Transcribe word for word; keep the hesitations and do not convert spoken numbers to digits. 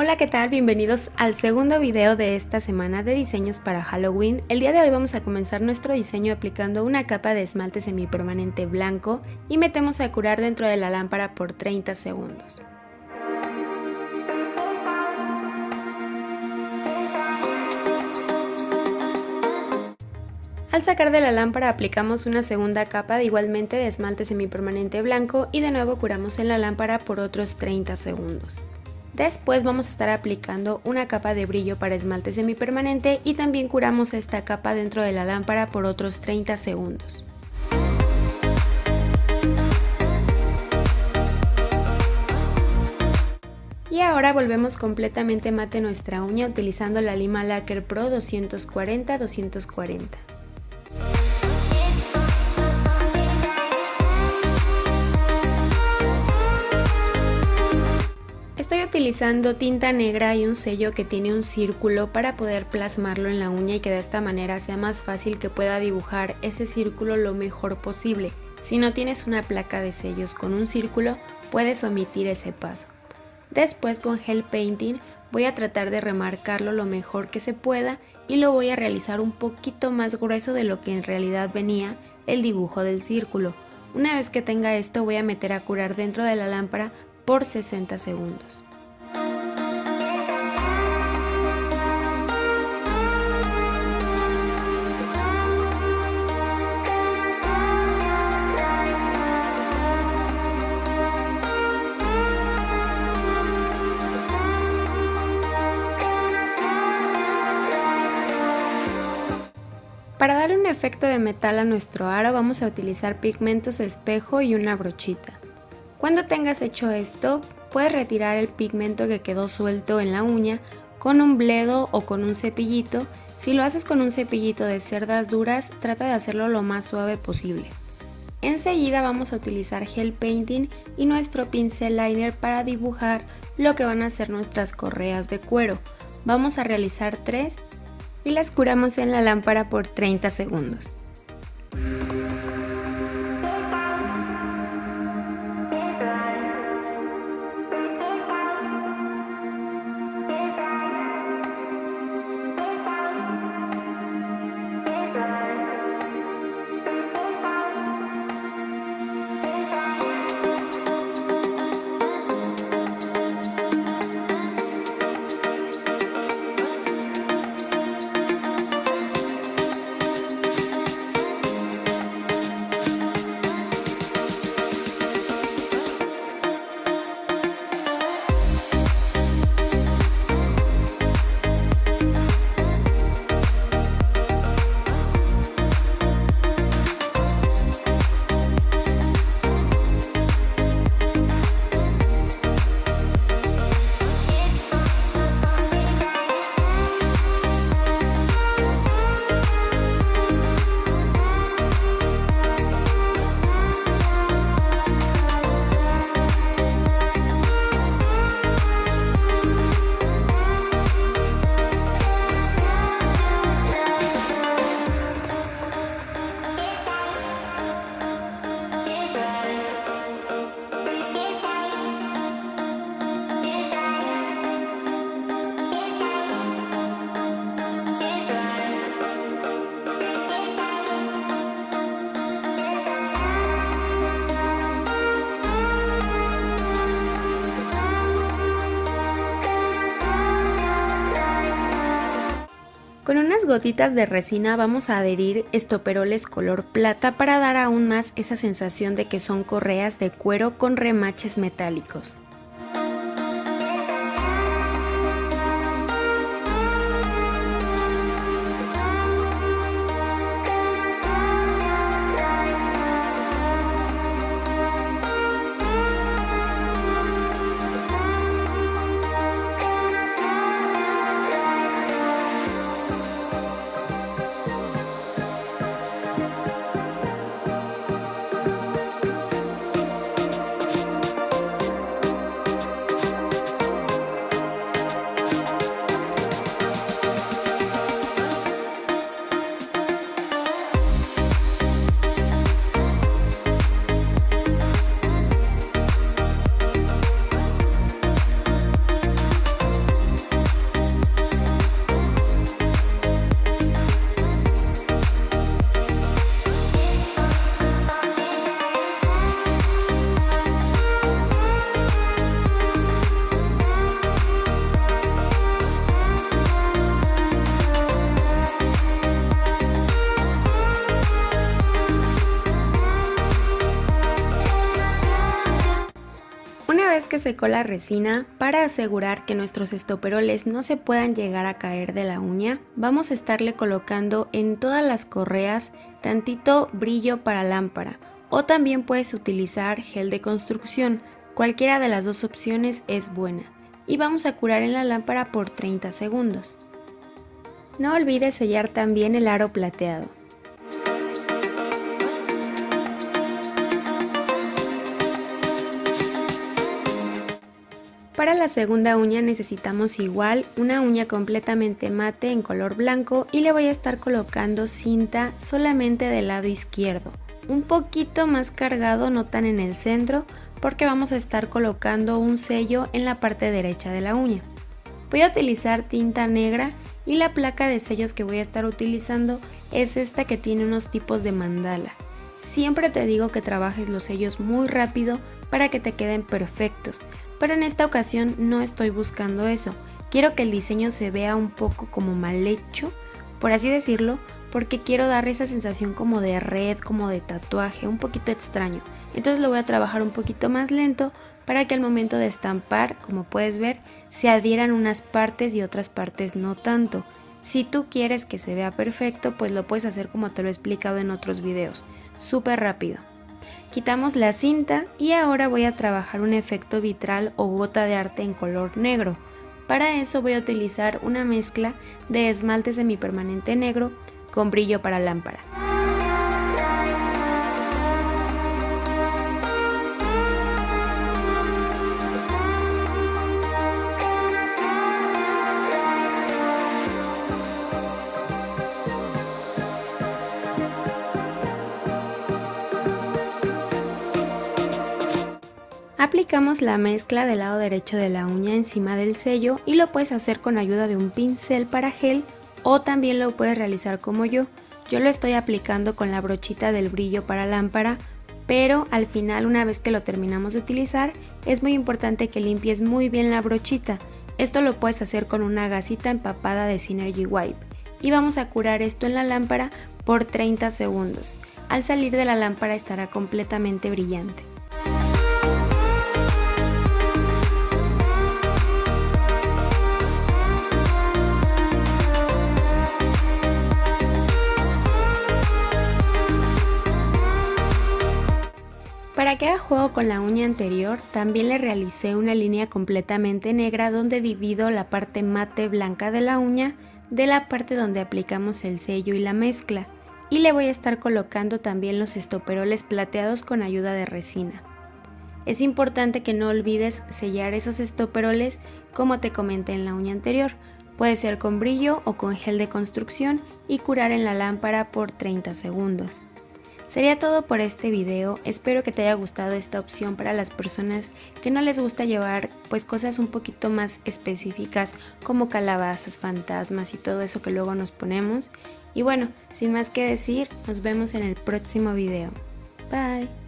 Hola, ¿qué tal? Bienvenidos al segundo video de esta semana de diseños para Halloween. El día de hoy vamos a comenzar nuestro diseño aplicando una capa de esmalte semipermanente blanco y metemos a curar dentro de la lámpara por treinta segundos. Al sacar de la lámpara aplicamos una segunda capa de igualmente de esmalte semipermanente blanco y de nuevo curamos en la lámpara por otros treinta segundos. Después vamos a estar aplicando una capa de brillo para esmalte semipermanente y también curamos esta capa dentro de la lámpara por otros treinta segundos. Y ahora volvemos completamente mate nuestra uña utilizando la Lima Lacquer Pro doscientos cuarenta doscientos cuarenta. Estoy utilizando tinta negra y un sello que tiene un círculo para poder plasmarlo en la uña y que de esta manera sea más fácil que pueda dibujar ese círculo lo mejor posible. Si no tienes una placa de sellos con un círculo, puedes omitir ese paso. Después con gel painting voy a tratar de remarcarlo lo mejor que se pueda y lo voy a realizar un poquito más grueso de lo que en realidad venía el dibujo del círculo. Una vez que tenga esto voy a meter a curar dentro de la lámpara por sesenta segundos. Para dar un efecto de metal a nuestro aro vamos a utilizar pigmentos espejo y una brochita. Cuando tengas hecho esto, puedes retirar el pigmento que quedó suelto en la uña con un bledo o con un cepillito. Si lo haces con un cepillito de cerdas duras, trata de hacerlo lo más suave posible. Enseguida vamos a utilizar gel painting y nuestro pincel liner para dibujar lo que van a ser nuestras correas de cuero. Vamos a realizar tres y las curamos en la lámpara por treinta segundos. Con unas gotitas de resina vamos a adherir estoperoles color plata para dar aún más esa sensación de que son correas de cuero con remaches metálicos. que secó la resina, para asegurar que nuestros estoperoles no se puedan llegar a caer de la uña, vamos a estarle colocando en todas las correas tantito brillo para lámpara, o también puedes utilizar gel de construcción, cualquiera de las dos opciones es buena. Y vamos a curar en la lámpara por treinta segundos. No olvides sellar también el aro plateado. Para la segunda uña necesitamos igual una uña completamente mate en color blanco y le voy a estar colocando cinta solamente del lado izquierdo, un poquito más cargado, no tan en el centro, porque vamos a estar colocando un sello en la parte derecha de la uña. Voy a utilizar tinta negra y la placa de sellos que voy a estar utilizando es esta que tiene unos tipos de mandala. Siempre te digo que trabajes los sellos muy rápido para que te queden perfectos. Pero en esta ocasión no estoy buscando eso, quiero que el diseño se vea un poco como mal hecho, por así decirlo, porque quiero darle esa sensación como de red, como de tatuaje, un poquito extraño. Entonces lo voy a trabajar un poquito más lento para que al momento de estampar, como puedes ver, se adhieran unas partes y otras partes no tanto. Si tú quieres que se vea perfecto, pues lo puedes hacer como te lo he explicado en otros videos, súper rápido. Quitamos la cinta y ahora voy a trabajar un efecto vitral o gota de arte en color negro. Para eso voy a utilizar una mezcla de esmalte semipermanente negro con brillo para lámpara. Aplicamos la mezcla del lado derecho de la uña encima del sello y lo puedes hacer con ayuda de un pincel para gel o también lo puedes realizar como yo. Yo lo estoy aplicando con la brochita del brillo para lámpara, pero al final, una vez que lo terminamos de utilizar, es muy importante que limpies muy bien la brochita. Esto lo puedes hacer con una gasita empapada de Synergy Wipe y vamos a curar esto en la lámpara por treinta segundos. Al salir de la lámpara estará completamente brillante. Para que haga juego con la uña anterior, también le realicé una línea completamente negra donde divido la parte mate blanca de la uña de la parte donde aplicamos el sello y la mezcla, y le voy a estar colocando también los estoperoles plateados con ayuda de resina. Es importante que no olvides sellar esos estoperoles como te comenté en la uña anterior, puede ser con brillo o con gel de construcción y curar en la lámpara por treinta segundos. Sería todo por este video, espero que te haya gustado esta opción para las personas que no les gusta llevar pues cosas un poquito más específicas como calabazas, fantasmas y todo eso que luego nos ponemos. Y bueno, sin más que decir, nos vemos en el próximo video. Bye.